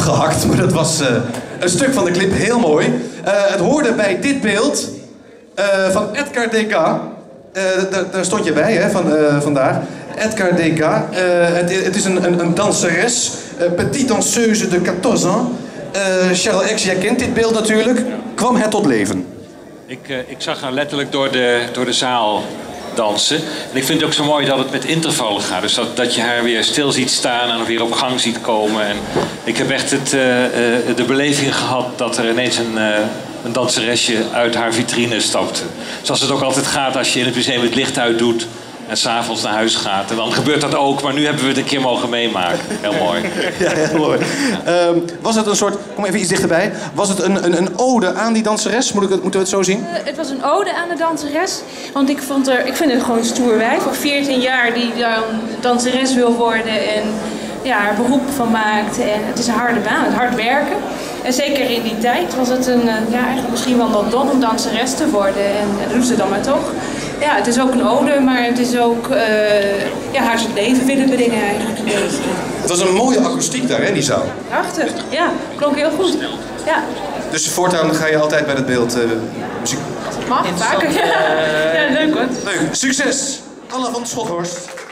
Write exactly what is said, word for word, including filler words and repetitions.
afgehakt, maar dat was uh, een stuk van de clip, heel mooi. Uh, het hoorde bij dit beeld uh, van Edgar Degas. Uh, daar, daar stond je bij, hè, van, uh, vandaag. Edgar Degas. Uh, het, het is een, een, een danseres, uh, petite danseuse de veertien ans. Uh, Cheryl X, jij kent dit beeld natuurlijk. Kwam het tot leven? Ik, uh, ik zag haar letterlijk door de, door de zaal dansen. En ik vind het ook zo mooi dat het met intervallen gaat. Dus dat, dat je haar weer stil ziet staan en weer op gang ziet komen. En ik heb echt het, uh, uh, de beleving gehad dat er ineens een, uh, een danseresje uit haar vitrine stapte. Zoals het ook altijd gaat als je in het museum het licht uitdoet en s'avonds naar huis gaat. En dan gebeurt dat ook, maar nu hebben we het een keer mogen meemaken. Heel mooi. Ja, heel mooi. Um, was het een soort, kom even iets dichterbij. Was het een, een, een ode aan die danseres? Moet ik het, moeten we het zo zien? Uh, het was een ode aan de danseres. Want ik, vond er, ik vind het gewoon een stoer wijf. Van veertien jaar die dan danseres wil worden en ja, haar beroep van maakt. En het is een harde baan, het hard werken. En zeker in die tijd was het een, ja, eigenlijk misschien wel dat dom om danseres te worden. En dat doet ze dan maar toch. Ja, het is ook een ode, maar het is ook uh, ja, haar soort leven willen bedingen eigenlijk een beetje. Het was een mooie akoestiek daar, hè, die zaal? Prachtig, ja. Klonk heel goed. Ja. Dus voortaan ga je altijd bij het beeld uh, muziek... Mag, vaker. Ja. Ja, leuk hoor. Leuk. Succes! Anna van Schothorst.